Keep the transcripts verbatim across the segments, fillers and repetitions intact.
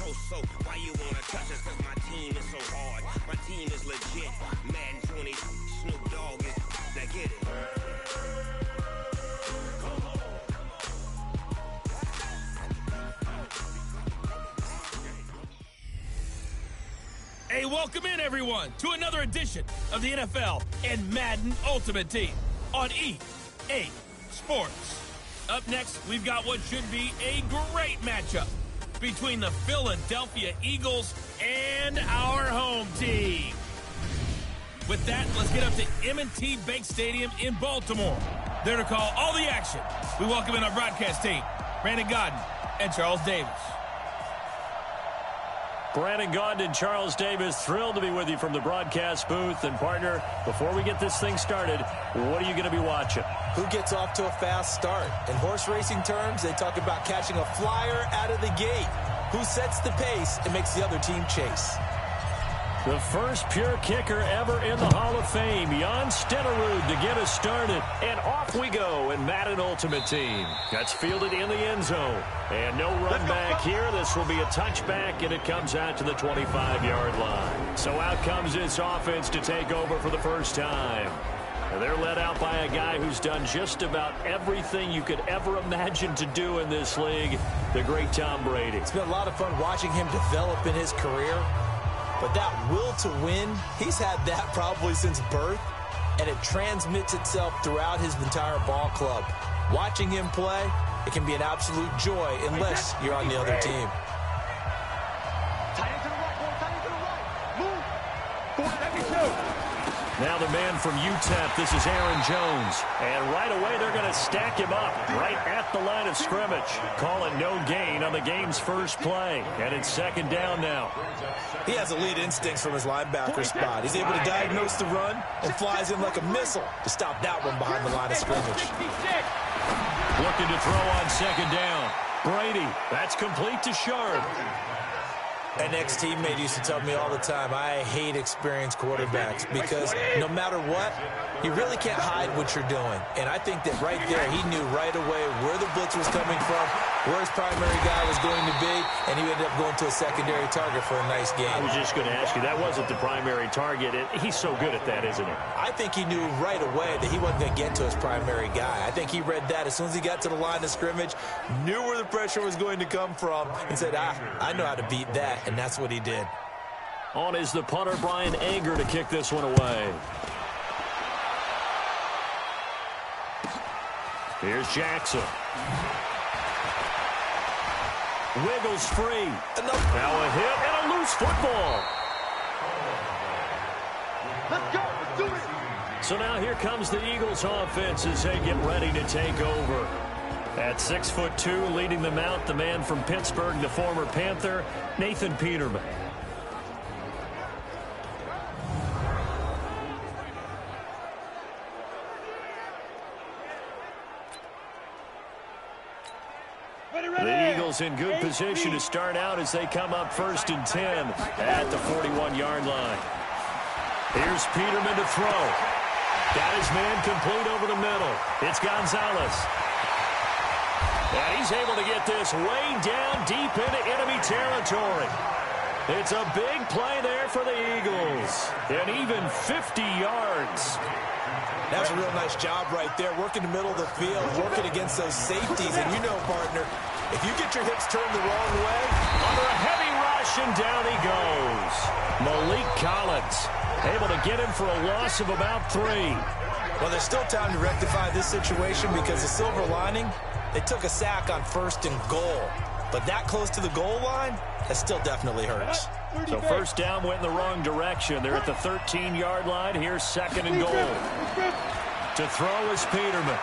Oh, so why you wanna touch us? Cause my team is so hard. My team is legit. Madden twenty, Snoop Dogg is that get it. Hey, welcome in, everyone, to another edition of the N F L and Madden Ultimate Team on E A Sports. Up next, we've got what should be a great matchup between the Philadelphia Eagles and our home team. With that, let's get up to M and T Bank Stadium in Baltimore. There to call all the action, we welcome in our broadcast team, Brandon Godden and Charles Davis. Brandon Gaudin and Charles Davis, thrilled to be with you from the broadcast booth. And, partner, before we get this thing started, what are you going to be watching? Who gets off to a fast start? In horse racing terms, they talk about catching a flyer out of the gate. Who sets the pace and makes the other team chase? The first pure kicker ever in the Hall of Fame, Jan Stenerud, to get us started. And off we go in Madden Ultimate Team. That's fielded in the end zone. And no run back here. This will be a touchback, and it comes out to the twenty-five-yard line. So out comes this offense to take over for the first time. And they're led out by a guy who's done just about everything you could ever imagine to do in this league, the great Tom Brady. It's been a lot of fun watching him develop in his career. But that will to win, he's had that probably since birth, and it transmits itself throughout his entire ball club. Watching him play, it can be an absolute joy unless you're on the other team. Now the man from U T E P, this is Aaron Jones. And right away they're going to stack him up right at the line of scrimmage. Call it no gain on the game's first play. And it's second down now. He has elite instincts from his linebacker spot. He's able to diagnose the run and flies in like a missile to stop that one behind the line of scrimmage. Looking to throw on second down. Brady, that's complete to Sharp. An ex-teammate used to tell me all the time, I hate experienced quarterbacks because no matter what, you really can't hide what you're doing. And I think that right there, he knew right away where the blitz was coming from, where his primary guy was going to be, and he ended up going to a secondary target for a nice game. I was just going to ask you, that wasn't the primary target. He's so good at that, isn't he? I think he knew right away that he wasn't going to get to his primary guy. I think he read that as soon as he got to the line of scrimmage, knew where the pressure was going to come from, and said, ah, I know how to beat that. And that's what he did. On is the punter, Brian Anger, to kick this one away. Here's Jackson. Wiggles free. Enough. Now a hit and a loose football. Let's go. Let's do it. So now here comes the Eagles offense as they get ready to take over. At six foot two, leading them out, the man from Pittsburgh, the former Panther, Nathan Peterman. The Eagles in good position to start out as they come up first and ten at the forty-one-yard line. Here's Peterman to throw. Got his man complete over the middle. It's Gonzalez. And he's able to get this way down deep into enemy territory. It's a big play there for the Eagles. And even fifty yards. That's a real nice job right there, working the middle of the field, working against those safeties. And you know, partner, if you get your hips turned the wrong way, under a heavy rush, and down he goes. Malik Collins able to get him for a loss of about three. Well, there's still time to rectify this situation because the silver lining, they took a sack on first and goal. But that close to the goal line, that still definitely hurts. So first down went in the wrong direction. They're at the thirteen-yard line. Here's second and goal. To throw is Peterman.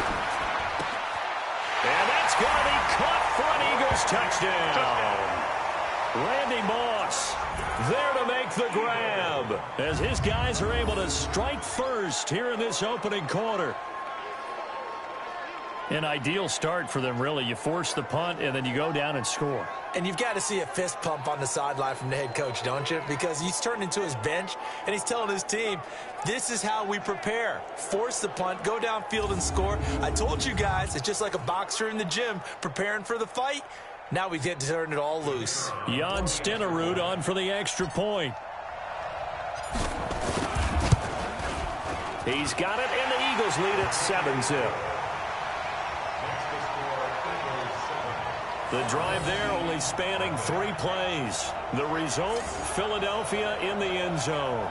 And that's going to be caught for an Eagles touchdown. Randy Moss there to make the grab as his guys are able to strike first here in this opening quarter. An ideal start for them, really. You force the punt, and then you go down and score. And you've got to see a fist pump on the sideline from the head coach, don't you? Because he's turned into his bench, and he's telling his team, this is how we prepare. Force the punt, go downfield and score. I told you guys, it's just like a boxer in the gym preparing for the fight. Now we get to turn it all loose. Jan Stenerud on for the extra point. He's got it, and the Eagles lead at seven zip. The drive there only spanning three plays. The result, Philadelphia in the end zone.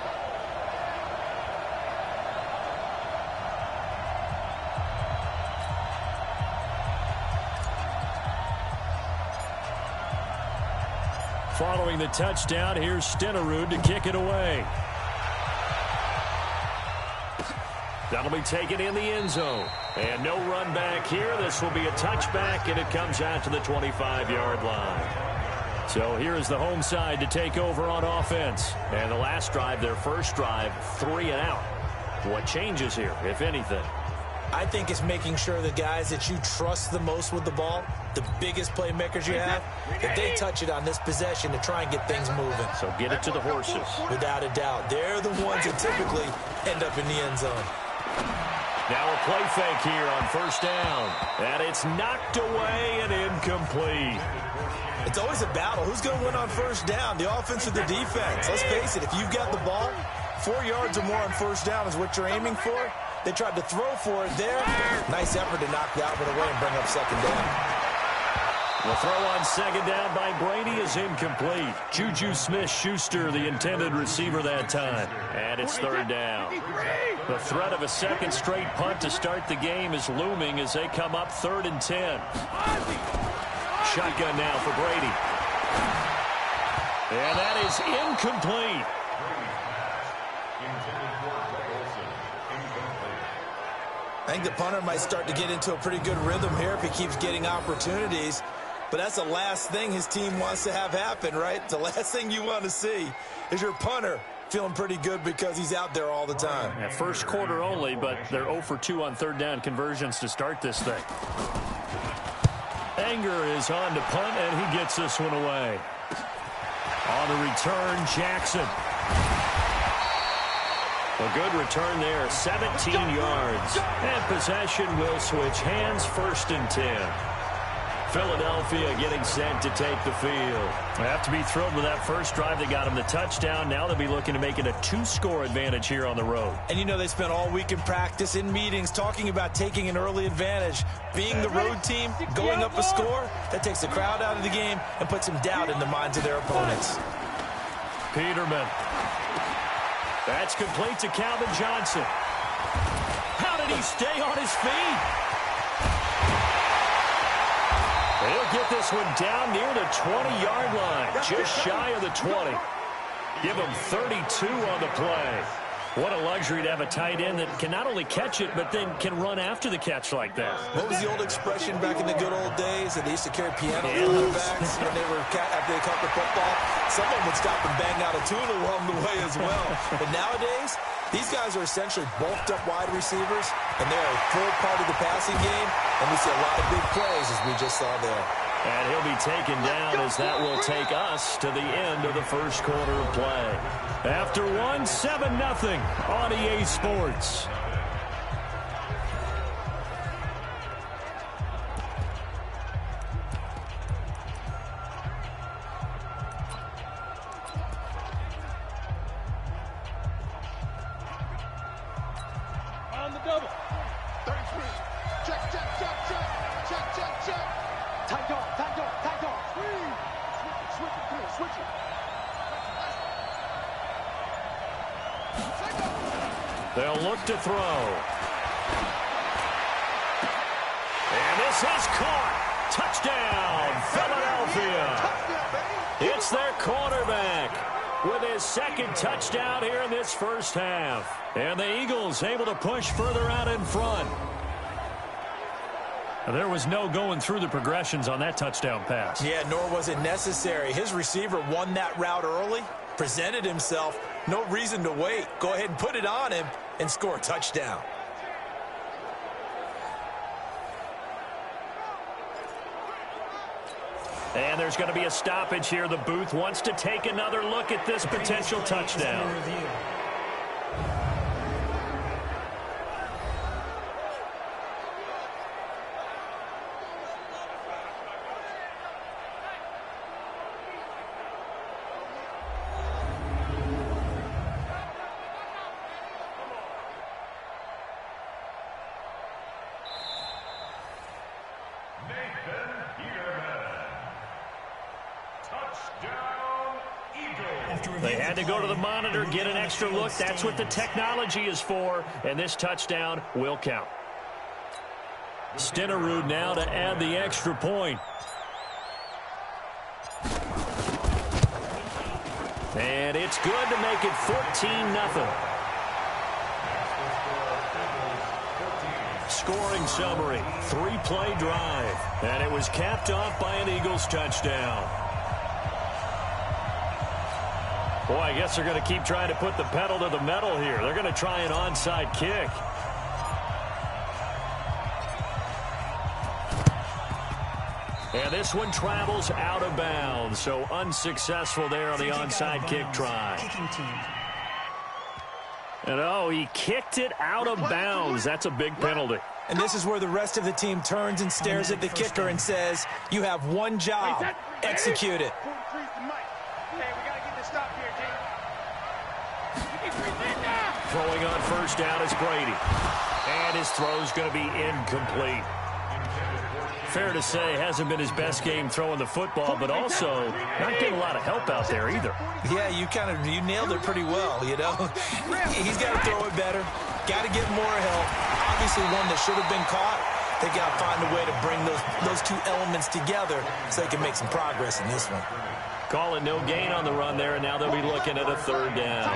Following the touchdown, here's Stenerud to kick it away. That'll be taken in the end zone. And no run back here. This will be a touchback, and it comes out to the twenty-five yard line. So here is the home side to take over on offense. And the last drive, their first drive, three and out. What changes here, if anything? I think it's making sure the guys that you trust the most with the ball, the biggest playmakers you have, that they touch it on this possession to try and get things moving. So get it to the horses. Without a doubt. They're the ones that typically end up in the end zone. Now a play fake here on first down. And it's knocked away and incomplete. It's always a battle. Who's going to win on first down, the offense or the defense? Let's face it, if you've got the ball, four yards or more on first down is what you're aiming for. They tried to throw for it there. Nice effort to knock that one away and bring up second down. The throw on second down by Brady is incomplete. Juju Smith-Schuster, the intended receiver that time. And it's third down. The threat of a second straight punt to start the game is looming as they come up third and ten. Shotgun now for Brady. And that is incomplete. I think the punter might start to get into a pretty good rhythm here if he keeps getting opportunities. But that's the last thing his team wants to have happen, right? The last thing you want to see is your punter feeling pretty good because he's out there all the time. Yeah, first quarter only, but they're zero for two on third down conversions to start this thing. Anger is on to punt, and he gets this one away. On the return, Jackson. A good return there, seventeen yards. And possession will switch hands, first and ten. Philadelphia getting set to take the field. They have to be thrilled with that first drive that got them the touchdown. Now they'll be looking to make it a two-score advantage here on the road. And you know they spent all week in practice, in meetings, talking about taking an early advantage. Being the road team, going up a score, that takes the crowd out of the game and puts some doubt in the minds of their opponents. Peterman. That's complete to Calvin Johnson. How did he stay on his feet? He'll get this one down near the twenty yard line, just shy of the twenty. Give him thirty-two on the play. What a luxury to have a tight end that can not only catch it, but then can run after the catch like that. What was the old expression back in the good old days that they used to carry piano on their backs when they were after they caught the football? Someone would stop and bang out a tune along the way as well. But nowadays, these guys are essentially bulked up wide receivers, and they are a full part of the passing game, and we see a lot of big plays as we just saw there. And he'll be taken down as that will take us to the end of the first quarter of play. After one, seven nothing on E A Sports. On the double. thirty-three. Check, check, check, check. Check, check, check. Tight dog, tight dog, tight dog. Switch it, switch it, come on, switch it. They'll look to throw. And this is caught. Touchdown, Philadelphia. It's their quarterback with his second touchdown here in this first half. And the Eagles able to push further out in front. There was no going through the progressions on that touchdown pass. Yeah, nor was it necessary. His receiver won that route early, presented himself. No reason to wait. Go ahead and put it on him and score a touchdown. And there's going to be a stoppage here. The booth wants to take another look at this potential touchdown. They had to go to the monitor, get an extra look. That's what the technology is for, and this touchdown will count. Stenerud now to add the extra point. And it's good to make it fourteen nothing. Scoring summary, three-play drive, and it was capped off by an Eagles touchdown. Boy, I guess they're going to keep trying to put the pedal to the metal here. They're going to try an onside kick. And this one travels out of bounds, so unsuccessful there on the onside kick try. And oh, he kicked it out of bounds. That's a big penalty. And this is where the rest of the team turns and stares at the kicker and says, you have one job, execute it. Throwing on first down is Brady. And his throw's going to be incomplete. Fair to say, hasn't been his best game throwing the football, but also not getting a lot of help out there either. Yeah, you kind of you nailed it pretty well, you know. He's got to throw it better. Got to get more help. Obviously one that should have been caught. They got to find a way to bring those, those two elements together so they can make some progress in this one. Call it no gain on the run there, and now they'll be looking at a third down.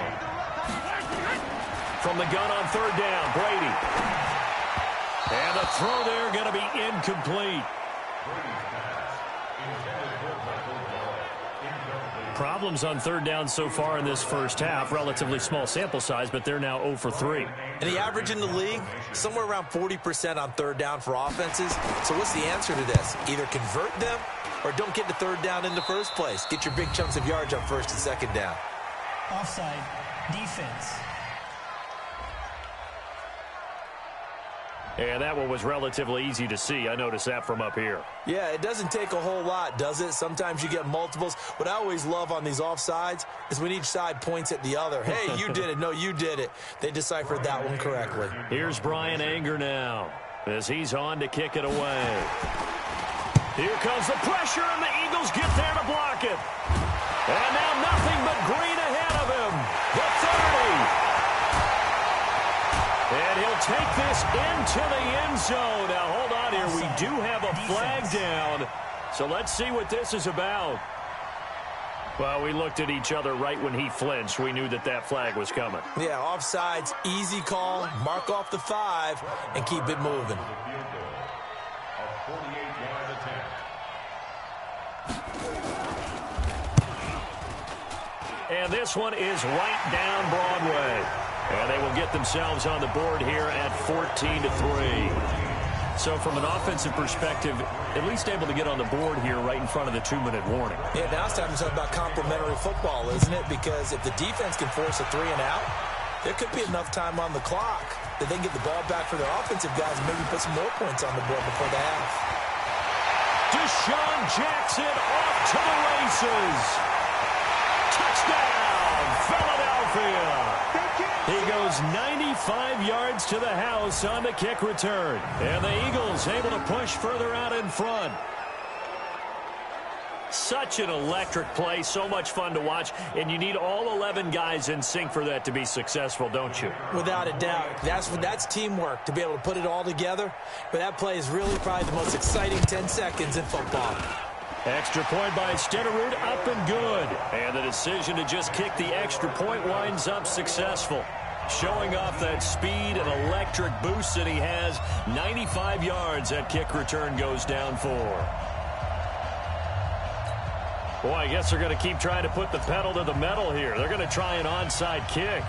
From the gun on third down, Brady. And the throw there going to be incomplete. Problems on third down so far in this first half. Relatively small sample size, but they're now zero for three. And the average in the league, somewhere around forty percent on third down for offenses. So what's the answer to this? Either convert them or don't get to third down in the first place. Get your big chunks of yards on first and second down. Offside defense. And that one was relatively easy to see. I noticed that from up here. Yeah, it doesn't take a whole lot, does it? Sometimes you get multiples. What I always love on these offsides is when each side points at the other. Hey, you did it. No, you did it. They deciphered that one correctly. Here's Brian Anger now as he's on to kick it away. Here comes the pressure, and the Eagles get there to block it. And now nothing but green ahead of him. The thirty. And he'll take this into the end zone. Now, hold on here. We do have a flag down. So let's see what this is about. Well, we looked at each other right when he flinched. We knew that that flag was coming. Yeah, offsides, easy call. Mark off the five and keep it moving. And this one is right down Broadway. And they will get themselves on the board here at fourteen to three. So from an offensive perspective, at least able to get on the board here right in front of the two-minute warning. Yeah, now it's time to talk about complementary football, isn't it? Because if the defense can force a three and out, there could be enough time on the clock that they can get the ball back for their offensive guys and maybe put some more points on the board before the half. Deshaun Jackson off to the races. Touchdown, Philadelphia. He goes ninety-five yards to the house on the kick return. And the Eagles able to push further out in front. Such an electric play, so much fun to watch, and you need all eleven guys in sync for that to be successful, don't you? Without a doubt. That's that's teamwork, to be able to put it all together. But that play is really probably the most exciting ten seconds in football. Extra point by Stenerud, up and good. And the decision to just kick the extra point winds up successful. Showing off that speed and electric boost that he has. ninety-five yards that kick return goes down for. Boy, I guess they're going to keep trying to put the pedal to the metal here. They're going to try an onside kick.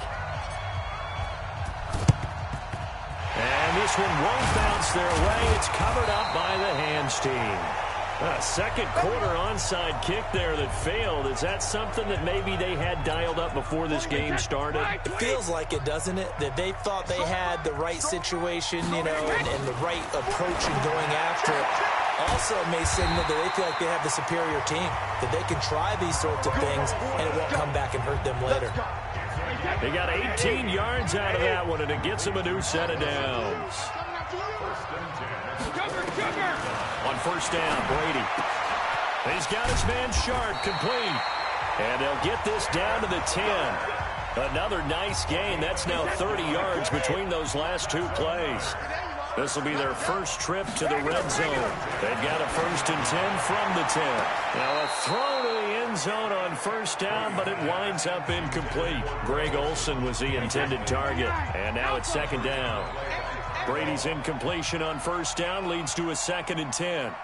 And this one won't bounce their way. It's covered up by the hands team. A second quarter onside kick there that failed. Is that something that maybe they had dialed up before this game started? It feels like it, doesn't it? That they thought they had the right situation, you know, and, and the right approach in going after it. Also may signal that they feel like they have the superior team, that they can try these sorts of things, and it won't come back and hurt them later. They got eighteen yards out of that one, and it gets them a new set of downs. On first down, Brady. He's got his man sharp, complete. And they'll get this down to the ten. Another nice gain. That's now thirty yards between those last two plays. This will be their first trip to the red zone. They've got a first and ten from the ten. Now a throw to the end zone on first down, but it winds up incomplete. Greg Olsen was the intended target. And now it's second down. Brady's incompletion on first down leads to a second and ten.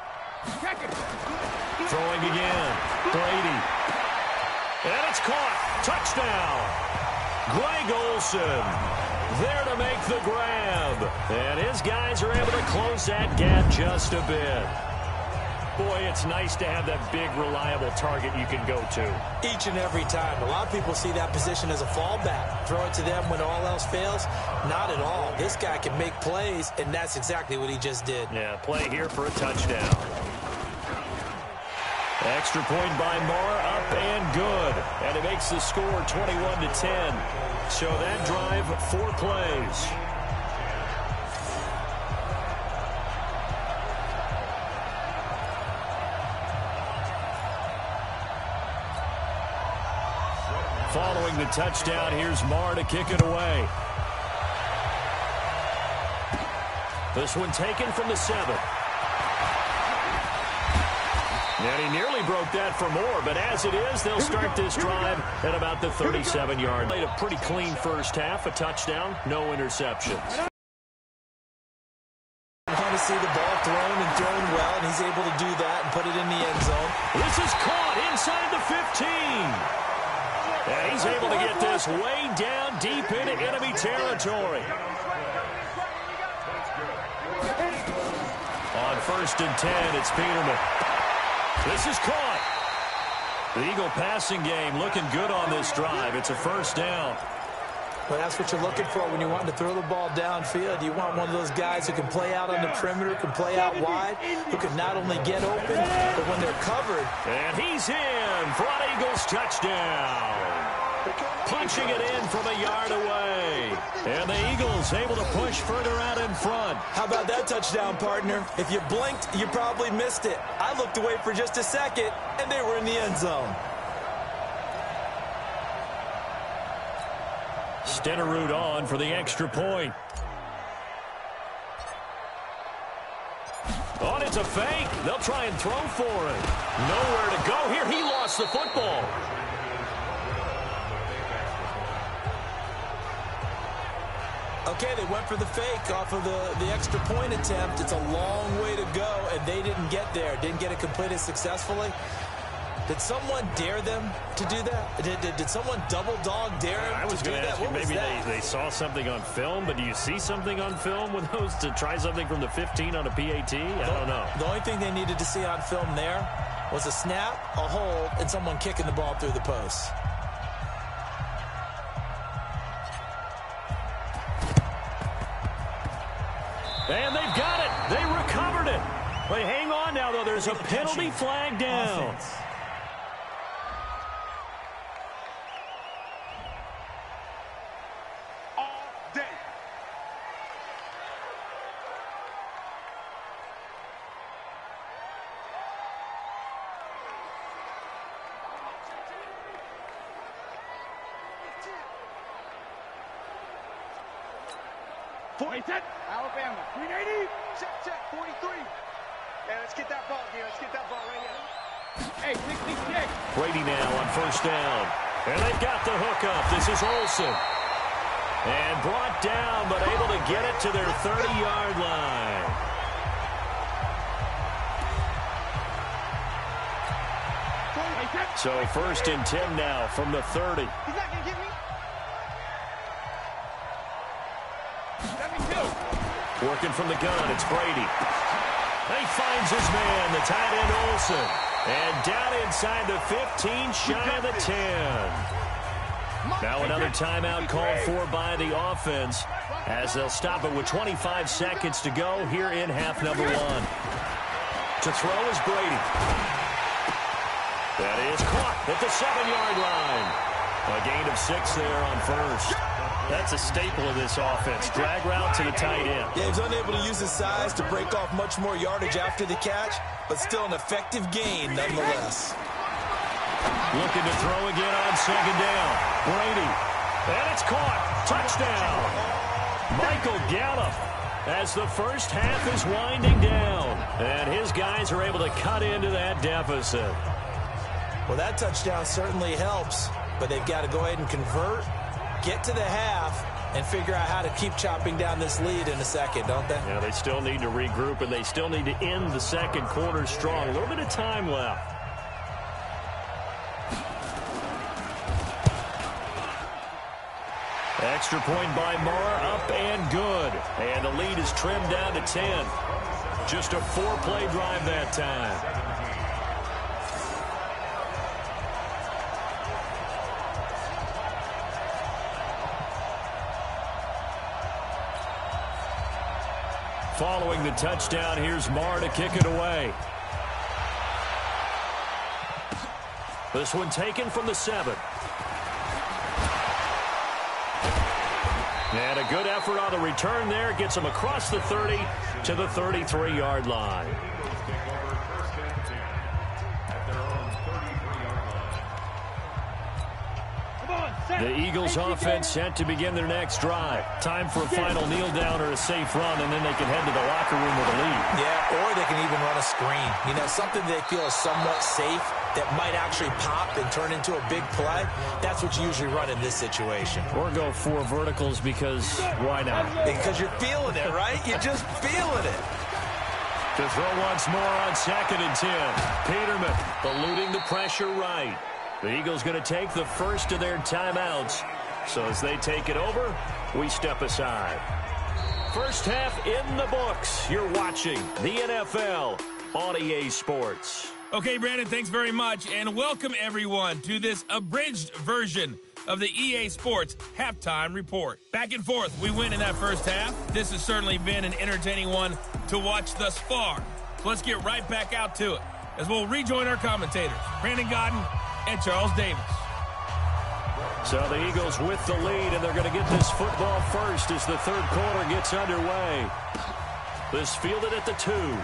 Throwing again. Brady. And it's caught. Touchdown. Greg Olsen there to make the grab. And his guys are able to close that gap just a bit. Boy, it's nice to have that big, reliable target you can go to. Each and every time. A lot of people see that position as a fallback. Throw it to them when all else fails. Not at all. This guy can make plays, and that's exactly what he just did. Yeah, play here for a touchdown. Extra point by Marr, up and good. And it makes the score twenty-one to ten. So that drive, four plays. Following the touchdown, here's Marr to kick it away. This one taken from the seven. And he nearly broke that for more, but as it is, they'll start this drive at about the thirty-seven yard. Played a pretty clean first half, a touchdown, no interceptions. I want to see the ball thrown and thrown well, and he's able to do that and put it in the end zone. This is caught inside the fifteen. And he's able to get this way down deep into enemy territory. On first and ten, it's Peterman. This is caught. The Eagle passing game looking good on this drive. It's a first down. Well, that's what you're looking for when you want to throw the ball downfield. You want one of those guys who can play out on the perimeter, can play out wide, who can not only get open, but when they're covered. And he's in for an Eagles touchdown. Punching it in from a yard away. And the Eagles able to push further out in front. How about that touchdown, partner? If you blinked, you probably missed it. I looked away for just a second, and they were in the end zone. Stenerud on for the extra point. On, it's a fake. They'll try and throw for it. Nowhere to go here. He lost the football. Okay, they went for the fake off of the, the extra point attempt. It's a long way to go, and they didn't get there. Didn't get it completed successfully. Did someone dare them to do that? Did, did, did someone double dog dare them I was to do going to that? ask you, What was maybe that? they, they saw something on film, but do you see something on film with those to try something from the fifteen on a P A T? I don't know. The only thing they needed to see on film there was a snap, a hold, and someone kicking the ball through the post. And they've got it. They recovered it. But hang on now, though. There's a penalty flag down. Offense. All day. forty-ten. Alabama. three eighty. Check, check. forty-three. Hey, let's get that ball here. Let's get that ball right here. Hey, sixty-six. Brady now on first down. And they've got the hookup. This is Olsen. And brought down, but able to get it to their thirty yard line. So first and ten now from the thirty. He's not going to get me. Working from the gun, it's Brady. He finds his man, the tight end Olsen. And down inside the fifteen, shy of the ten. Now another timeout called for by the offense as they'll stop it with twenty-five seconds to go here in half number one. To throw is Brady. That is caught at the seven yard line. A gain of six there on first. That's a staple of this offense. Drag route to the tight end. Yeah, he's unable to use his size to break off much more yardage after the catch, but still an effective gain nonetheless. Looking to throw again on second down. Brady. And it's caught. Touchdown. Michael Gallup as the first half is winding down. And his guys are able to cut into that deficit. Well, that touchdown certainly helps, but they've got to go ahead and convert, get to the half, and figure out how to keep chopping down this lead in a second, don't they? Yeah, they still need to regroup, and they still need to end the second quarter strong. A little bit of time left. Extra point by Moore, up and good. And the lead is trimmed down to ten. Just a four-play drive that time. Following the touchdown, here's Marr to kick it away. This one taken from the seven. And a good effort on the return there. Gets him across the thirty to the thirty-three-yard line. The Eagles offense set to begin their next drive. Time for a final kneel down or a safe run, and then they can head to the locker room with a lead. Yeah, or they can even run a screen. You know, something they feel is somewhat safe that might actually pop and turn into a big play. That's what you usually run in this situation. Or go four verticals because why not? Because you're feeling it, right? You're just feeling it. To throw once more on second and ten. Peterman eluding the pressure right. The Eagles going to take the first of their timeouts. So as they take it over, we step aside. First half in the books. You're watching the N F L on E A Sports. Okay, Brandon, thanks very much. And welcome, everyone, to this abridged version of the E A Sports Halftime Report. Back and forth, we win in that first half. This has certainly been an entertaining one to watch thus far. So let's get right back out to it as we'll rejoin our commentators, Brandon Godden and Charles Davis. So the Eagles with the lead, and they're going to get this football first as the third quarter gets underway. This fielded at the two.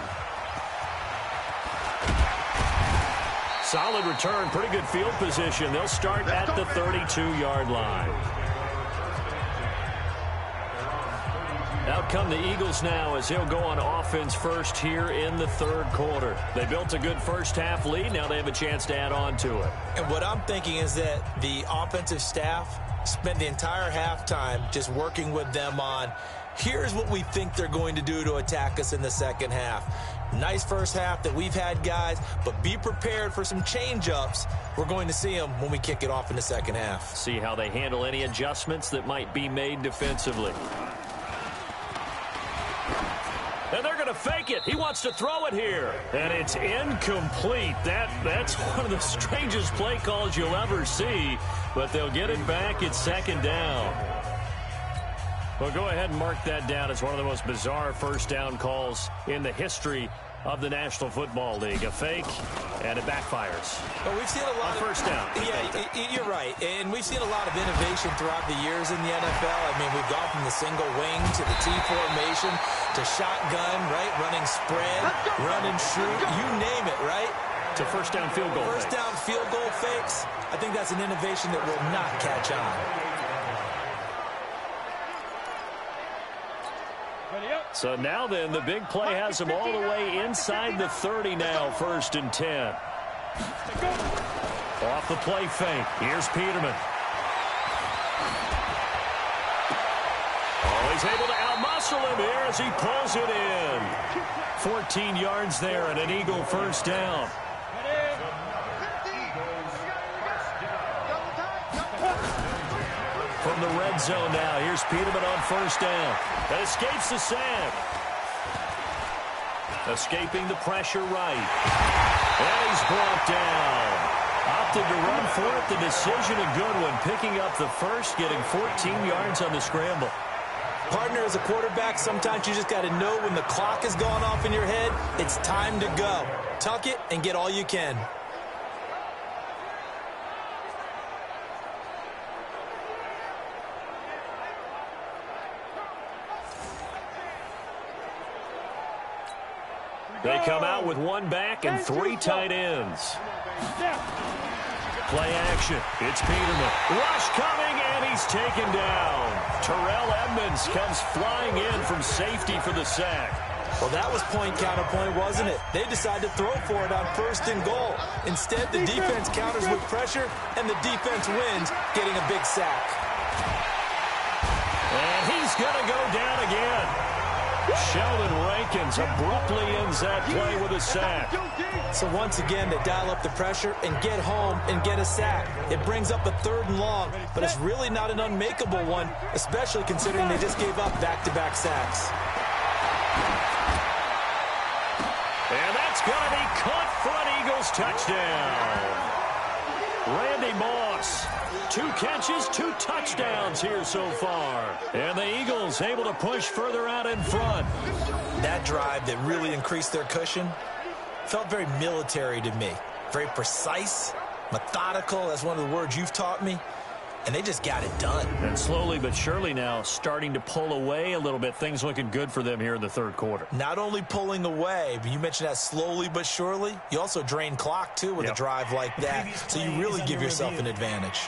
Solid return, pretty good field position. They'll start at the thirty-two-yard line. Out come the Eagles now as they'll go on offense first here in the third quarter. They built a good first half lead. Now they have a chance to add on to it. And what I'm thinking is that the offensive staff spent the entire halftime just working with them on, here's what we think they're going to do to attack us in the second half. Nice first half that we've had, guys, but be prepared for some change-ups. We're going to see them when we kick it off in the second half. See how they handle any adjustments that might be made defensively. And they're going to fake it. He wants to throw it here. And it's incomplete. That That's one of the strangest play calls you'll ever see. But they'll get it back at second down. Well, go ahead and mark that down as one of the most bizarre first down calls in the history of the National Football League. A fake, and it backfires. Well, we've seen a lot of of first down. Yeah, you're right. And we've seen a lot of innovation throughout the years in the N F L. I mean, we've gone from the single wing to the T formation to shotgun, right? Running spread, run and shoot, you name it, right? To first down field goal First fakes. down field goal fakes. I think that's an innovation that will not catch on. So now then, the big play has them all the way inside the thirty now, first and ten. Off the play fake. Here's Peterman. Oh, he's able to outmuscle him here as he pulls it in. fourteen yards there and an Eagle first down. From the red zone now, here's Peterman on first down. That escapes the sack. Escaping the pressure right. And he's brought down. Opted to run for it. The decision a good one. Picking up the first, getting fourteen yards on the scramble. Partner, as a quarterback, sometimes you just got to know when the clock has gone off in your head, it's time to go. Tuck it and get all you can. They come out with one back and three tight ends. Play action. It's Peterman. Rush coming, and he's taken down. Terrell Edmonds comes flying in from safety for the sack. Well, that was point counterpoint, wasn't it? They decided to throw for it on first and goal. Instead, the defense counters with pressure, and the defense wins, getting a big sack. And he's going to go down again. Sheldon Rankins abruptly ends that play with a sack. So once again, they dial up the pressure and get home and get a sack. It brings up a third and long, but it's really not an unmakeable one, especially considering they just gave up back-to-back sacks. And that's going to be caught for an Eagles touchdown. Randy Moss, two catches, two touchdowns here so far. And the Eagles able to push further out in front. That drive that really increased their cushion felt very military to me. Very precise, methodical. That's one of the words you've taught me. And they just got it done. And slowly but surely now starting to pull away a little bit. Things looking good for them here in the third quarter. Not only pulling away, but you mentioned that slowly but surely. You also drain clock, too, with yep. a drive like that. So you really give yourself an advantage.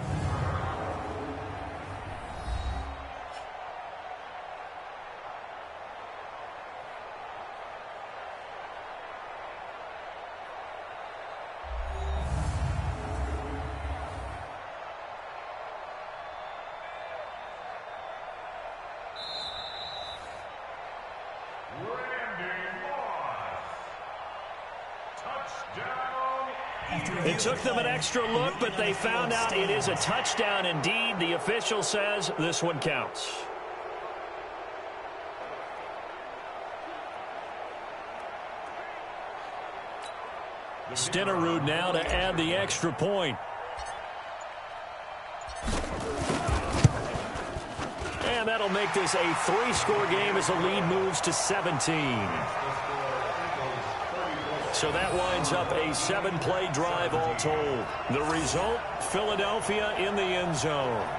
It took them an extra look, but they found out it is a touchdown indeed. The official says this one counts. Stenerud now to add the extra point. And that'll make this a three-score game as the lead moves to seventeen. So that winds up a seven-play drive all told. The result, Philadelphia in the end zone.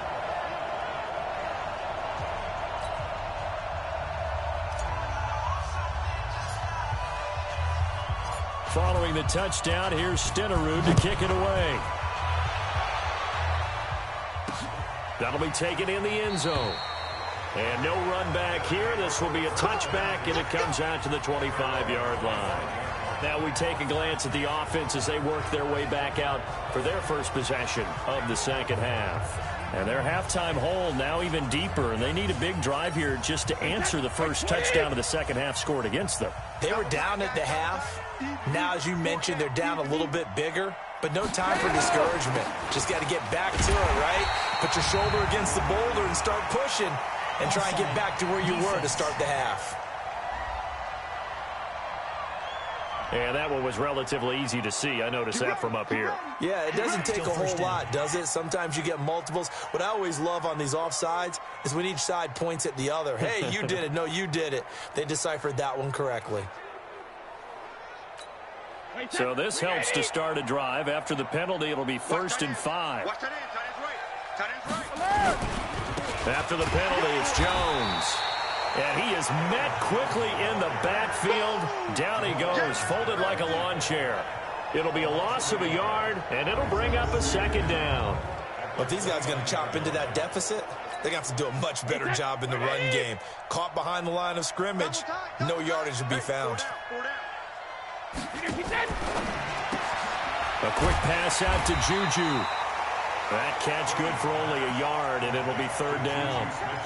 Following the touchdown, here's Stenerud to kick it away. That'll be taken in the end zone. And no run back here. This will be a touchback, and it comes out to the twenty-five-yard line. Now we take a glance at the offense as they work their way back out for their first possession of the second half. And their halftime hole now even deeper, and they need a big drive here just to answer the first touchdown of the second half scored against them. They were down at the half. Now, as you mentioned, they're down a little bit bigger, but no time for discouragement. Just got to get back to it, right? Put your shoulder against the boulder and start pushing and try and get back to where you were to start the half. And that one was relatively easy to see. I noticed that from up here. Yeah, it doesn't take a whole lot, does it? Sometimes you get multiples. What I always love on these offsides is when each side points at the other. Hey, you did it. No, you did it. They deciphered that one correctly. So this helps to start a drive. After the penalty, it'll be first and five. After the penalty, it's Jones. And he is met quickly in the backfield. Down he goes, folded like a lawn chair. It'll be a loss of a yard, and it'll bring up a second down. Well, if these guys are going to chop into that deficit, they're going to have to do a much better job in the run game. Caught behind the line of scrimmage, no yardage will be found. A quick pass out to Juju. That catch good for only a yard, and it'll be third down.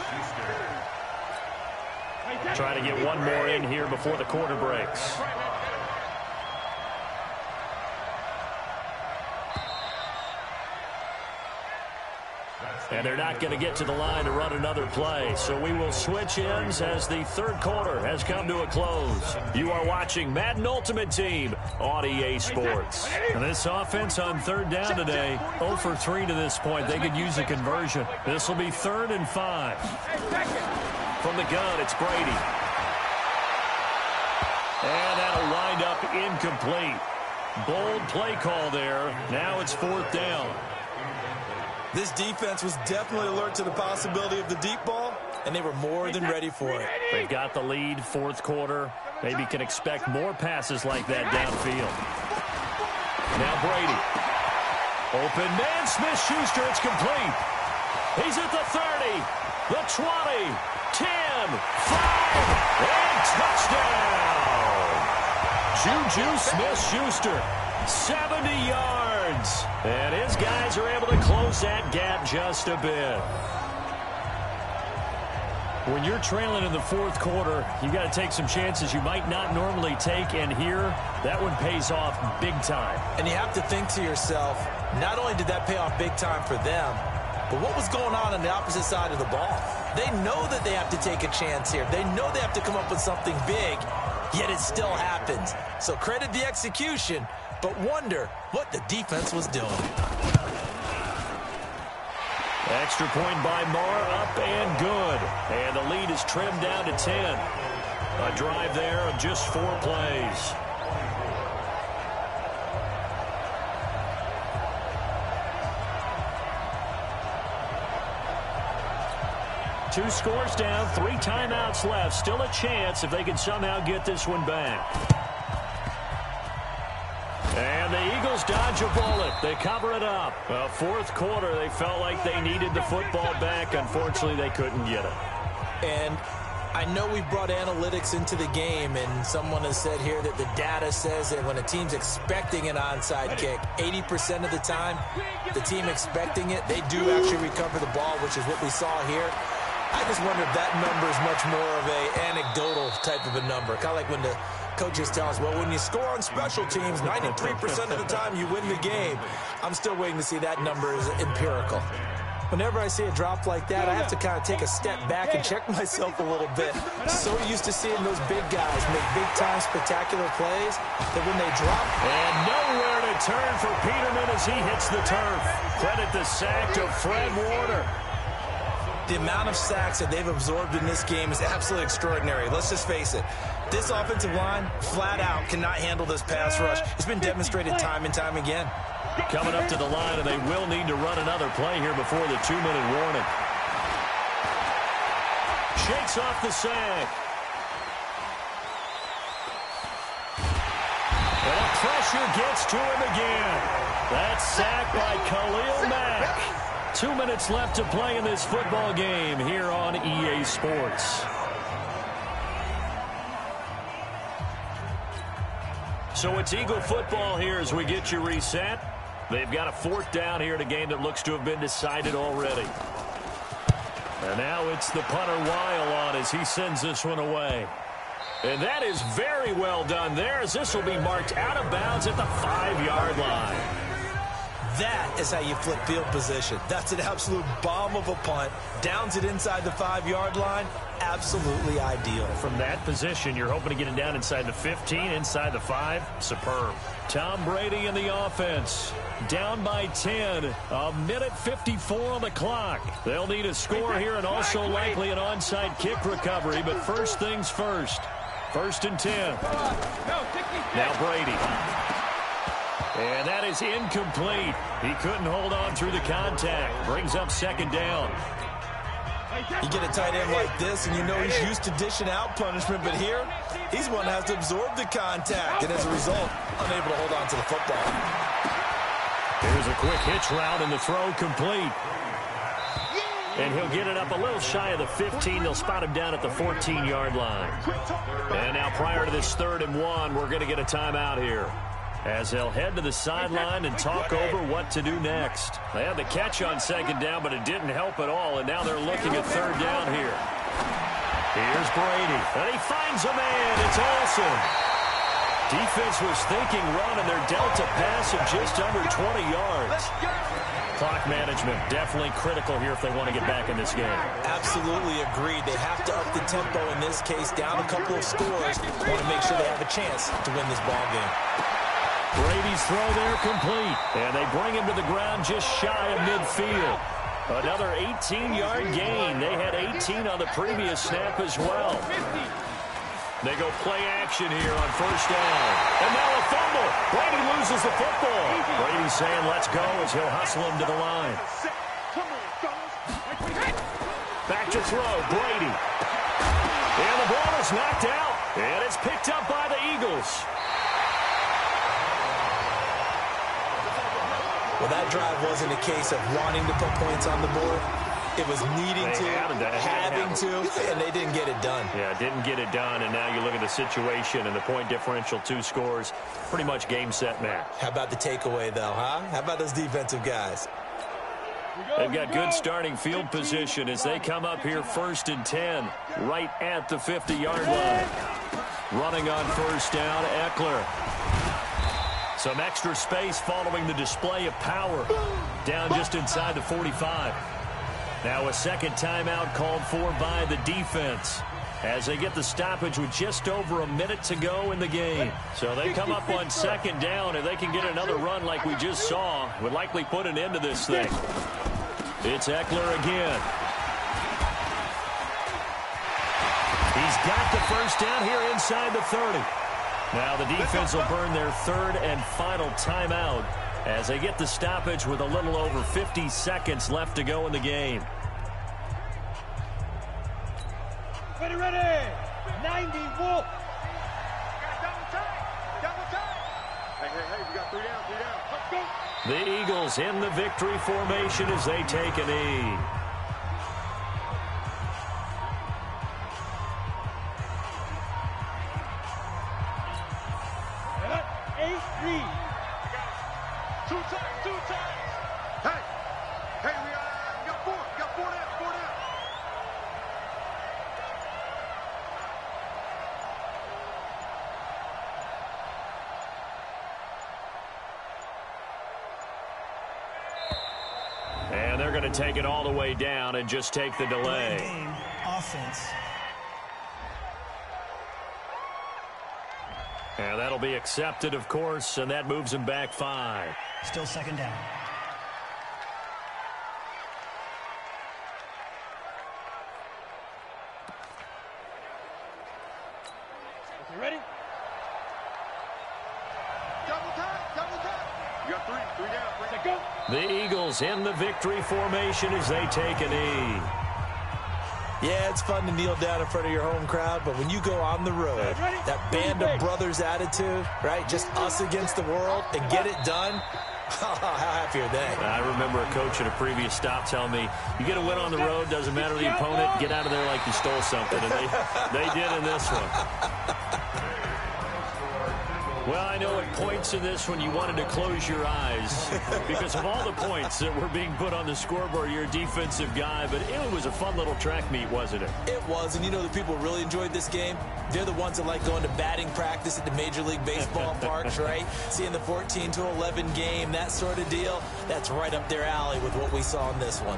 Try to get one more in here before the quarter breaks. And they're not going to get to the line to run another play. So we will switch ends as the third quarter has come to a close. You are watching Madden Ultimate Team on E A Sports. And this offense on third down today, oh for three to this point. They could use a conversion. This will be third and five. From the gun, it's Brady. And that'll wind up incomplete. Bold play call there. Now it's fourth down. This defense was definitely alert to the possibility of the deep ball, and they were more than ready for it. They've got the lead, fourth quarter. maybe can expect more passes like that downfield. Now Brady. Open man, Smith-Schuster, it's complete. He's at the thirty, the twenty, ten, five, and touchdown! Juju Smith-Schuster, seventy yards. And his guys are able to close that gap just a bit. When you're trailing in the fourth quarter, you got to take some chances you might not normally take, and here, that one pays off big time. And you have to think to yourself, not only did that pay off big time for them, but what was going on on the opposite side of the ball? They know that they have to take a chance here. They know they have to come up with something big, yet it still happens. So credit the execution, but wonder what the defense was doing. Extra point by Marr, up and good. And the lead is trimmed down to ten. A drive there of just four plays. Two scores down, three timeouts left. Still a chance if they can somehow get this one back. And the Eagles dodge a bullet. They cover it up. Well, fourth quarter, they felt like they needed the football back. Unfortunately, they couldn't get it. And I know we brought analytics into the game, and someone has said here that the data says that when a team's expecting an onside kick, eighty percent of the time, the team expecting it, they do actually recover the ball, which is what we saw here. I just wonder if that number is much more of a anecdotal type of a number. Kind of like when the coaches tell us, well, when you score on special teams, ninety-three percent of the time you win the game. I'm still waiting to see that number is empirical. Whenever I see a drop like that, I have to kind of take a step back and check myself a little bit. So used to seeing those big guys make big-time spectacular plays that when they drop... And nowhere to turn for Peterman as he hits the turf. Credit the sack to Fred Warner. The amount of sacks that they've absorbed in this game is absolutely extraordinary. Let's just face it. This offensive line, flat out, cannot handle this pass rush. It's been demonstrated time and time again. Coming up to the line, and they will need to run another play here before the two-minute warning. Shakes off the sack. And the pressure gets to him again. That's sacked by Khalil Mack. Two minutes left to play in this football game here on E A Sports. So it's Eagle football here as we get you reset. They've got a fourth down here in a game that looks to have been decided already. And now it's the punter Weil on as he sends this one away. And that is very well done there as this will be marked out of bounds at the five-yard line. That is how you flip field position. That's an absolute bomb of a punt. Downs it inside the five-yard line. Absolutely ideal. From that position, you're hoping to get it down inside the fifteen, inside the five. Superb. Tom Brady in the offense. Down by ten. A minute fifty-four on the clock. They'll need a score here and also likely an onside kick recovery. But first things first. First and ten. Now Brady. And that is incomplete. He couldn't hold on through the contact. Brings up second down. You get a tight end like this, and you know he's used to dishing out punishment, but here, he's one that has to absorb the contact, and as a result, unable to hold on to the football. Here's a quick hitch route, and the throw complete. And he'll get it up a little shy of the fifteen. They'll spot him down at the fourteen-yard line. And now prior to this third and one, we're going to get a timeout here, as they'll head to the sideline and talk over what to do next. They had the catch on second down, but it didn't help at all, and now they're looking at third down here. Here's Brady, and he finds a man. It's Olsen. Defense was thinking run, and they're dealt a pass of just under twenty yards. Clock management definitely critical here if they want to get back in this game. Absolutely agreed. They have to up the tempo in this case, down a couple of scores. Want to make sure they have a chance to win this ball game. Brady's throw there complete, and they bring him to the ground just shy of midfield. Another eighteen-yard gain. They had eighteen on the previous snap as well. They go play action here on first down. And now a fumble. Brady loses the football. Brady saying let's go as he'll hustle him to the line. Back to throw, Brady. And the ball is knocked out. And it's picked up by the Eagles. Well, that drive wasn't a case of wanting to put points on the board. It was needing they to, having to, having to, and they didn't get it done. Yeah, didn't get it done, and now you look at the situation and the point differential, two scores, pretty much game, set, match. How about the takeaway, though, huh? How about those defensive guys? They've got good starting field position as they come up here first and ten, right at the fifty-yard line. Running on first down, Eckler. Some extra space following the display of power. Down just inside the forty-five. Now a second timeout called for by the defense as they get the stoppage with just over a minute to go in the game. So they come up on second down, and they can get another run like we just saw. Would likely put an end to this thing. It's Eckler again. He's got the first down here inside the thirty. Now the defense will burn their third and final timeout as they get the stoppage with a little over fifty seconds left to go in the game. Ready, ready. ninety, Wolf. Double time. Double time. Hey, hey, hey, we got three down, three down. Let's go. The Eagles in the victory formation as they take a knee. Eight, three. Two times, two times. Hey, hey, we got, we got four. We got four down, four down. And they're going to take it all the way down and just take the delay. Game, offense. And that'll be accepted, of course, and that moves him back five. Still second down. You ready? Double time, double time. You got three, three down, three down. Go. The Eagles in the victory formation as they take a knee. Yeah, it's fun to kneel down in front of your home crowd, but when you go on the road, that band of brothers attitude, right, just us against the world, and get it done, how happy are they? I remember a coach at a previous stop telling me, you get a win on the road, doesn't matter the opponent, get out of there like you stole something, and they, they did in this one. Well, I know at points in this one you wanted to close your eyes because of all the points that were being put on the scoreboard. You're a defensive guy, but it was a fun little track meet, wasn't it? It was, and you know the people really enjoyed this game? They're the ones that like going to batting practice at the Major League Baseball parks, right? Seeing the fourteen to eleven game, that sort of deal. That's right up their alley with what we saw in this one.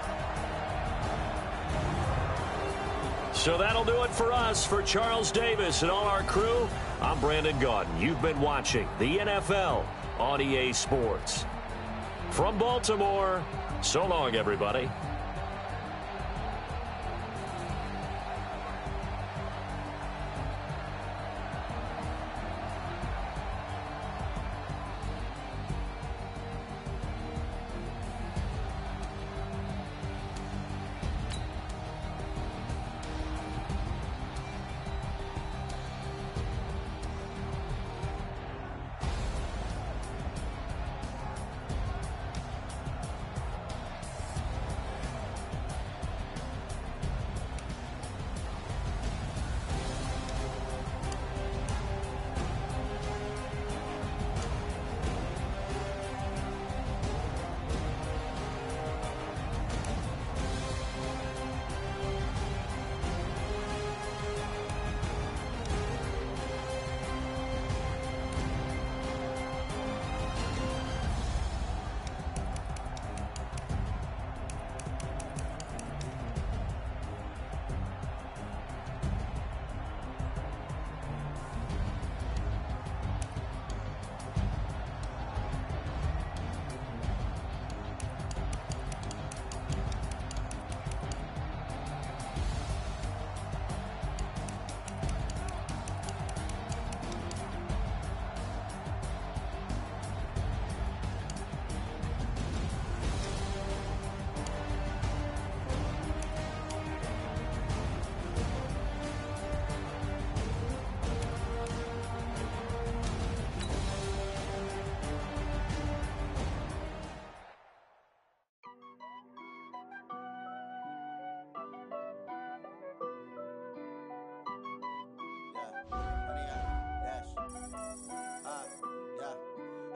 So that'll do it for us. For Charles Davis and all our crew, I'm Brandon Gaudin. You've been watching the N F L on E A Sports. From Baltimore, so long, everybody.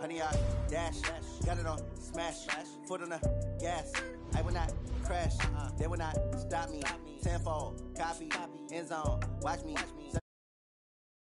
Honey, I dash, got it on smash, foot on the gas. I will not crash, they will not stop me. Tenfold, copy, end zone, watch me.